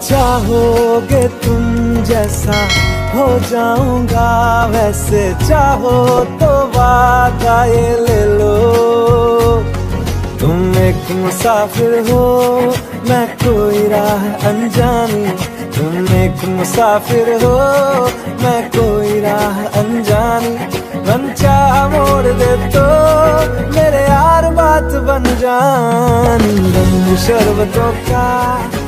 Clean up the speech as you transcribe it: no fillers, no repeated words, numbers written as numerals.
चाहोगे तुम जैसा हो जाऊंगा, वैसे चाहो तो वादा ये ले लो। तुम एक मुसाफिर हो, मैं कोई राह अनजानी। तुम एक मुसाफिर हो, मैं कोई राह अनजानी। मन चाह मोड़ दे तो मेरे यार बात बन जानी। रंग शरबतों का